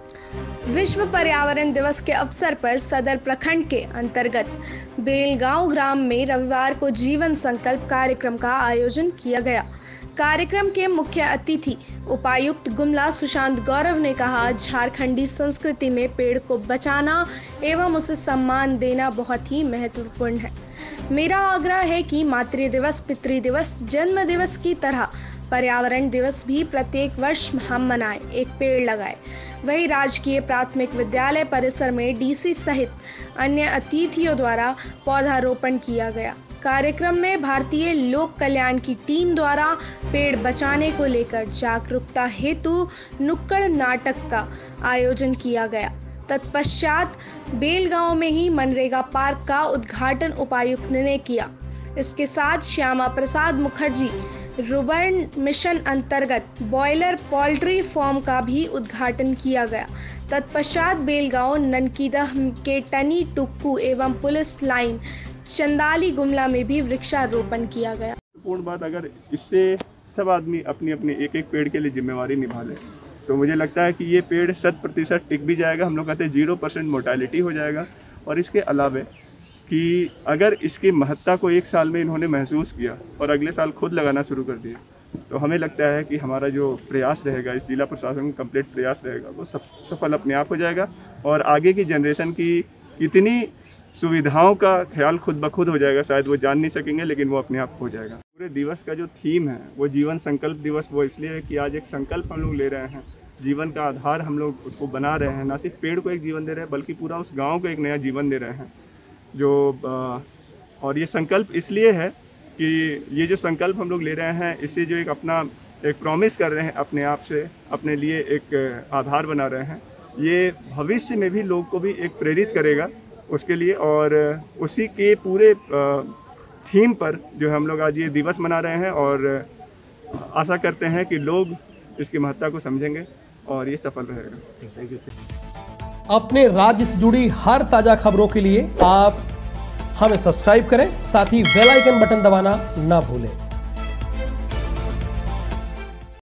विश्व पर्यावरण दिवस के अवसर पर सदर प्रखंड के अंतर्गत बेलगांव ग्राम में रविवार को जीवन संकल्प कार्यक्रम का आयोजन किया गया। कार्यक्रम के मुख्य अतिथि उपायुक्त गुमला सुशांत गौरव ने कहा, झारखंडी संस्कृति में पेड़ को बचाना एवं उसे सम्मान देना बहुत ही महत्वपूर्ण है। मेरा आग्रह है कि मातृ दिवस, पितृ दिवस, जन्म दिवस की तरह पर्यावरण दिवस भी प्रत्येक वर्ष हम मनाएं, एक पेड़ लगाएं। वहीं राजकीय प्राथमिक विद्यालय परिसर में डीसी सहित अन्य अतिथियों द्वारा पौधारोपण किया गया। कार्यक्रम में भारतीय लोक कल्याण की टीम द्वारा पेड़ बचाने को लेकर जागरूकता हेतु नुक्कड़ नाटक का आयोजन किया गया। तत्पश्चात बेलगांव में ही मनरेगा पार्क का उद्घाटन उपायुक्त ने किया। इसके साथ श्यामा प्रसाद मुखर्जी रुर्बन मिशन अंतर्गत बॉयलर पोल्ट्री फार्म का भी उद्घाटन किया गया। तत्पश्चात बेलगांव, ननकीदह के टनी टुक्कू एवं पुलिस लाइन चंदाली गुमला में भी वृक्षारोपण किया गया। पूर्ण बात, अगर इससे सब आदमी अपनी अपनी एक एक पेड़ के लिए जिम्मेवारी निभा ले तो मुझे लगता है कि ये पेड़ 100% टिक भी जाएगा। हम लोग कहते हैं 0% मोर्टेलिटी हो जाएगा। और इसके अलावे कि अगर इसकी महत्ता को एक साल में इन्होंने महसूस किया और अगले साल खुद लगाना शुरू कर दिया, तो हमें लगता है कि हमारा जो प्रयास रहेगा, इस जिला प्रशासन का कंप्लीट प्रयास रहेगा, वो सफल अपने आप हो जाएगा। और आगे की जनरेशन की कितनी सुविधाओं का ख्याल खुद ब खुद हो जाएगा, शायद वो जान नहीं सकेंगे, लेकिन वो अपने आप हो जाएगा। पूरे दिवस का जो थीम है वो जीवन संकल्प दिवस, वो इसलिए है कि आज एक संकल्प हम लोग ले रहे हैं, जीवन का आधार हम लोग उसको बना रहे हैं। ना सिर्फ पेड़ को एक जीवन दे रहे हैं, बल्कि पूरा उस गाँव को एक नया जीवन दे रहे हैं। और ये संकल्प इसलिए है कि ये जो संकल्प हम लोग ले रहे हैं, इससे जो एक प्रॉमिस कर रहे हैं अपने आप से, अपने लिए एक आधार बना रहे हैं, ये भविष्य में भी लोग को भी एक प्रेरित करेगा उसके लिए। और उसी के पूरे थीम पर जो हम लोग आज ये दिवस मना रहे हैं, और आशा करते हैं कि लोग इसकी महत्ता को समझेंगे और ये सफल रहेगा। अपने राज्य से जुड़ी हर ताजा खबरों के लिए आप हमें सब्सक्राइब करें, साथ ही बेल आइकन बटन दबाना ना भूलें।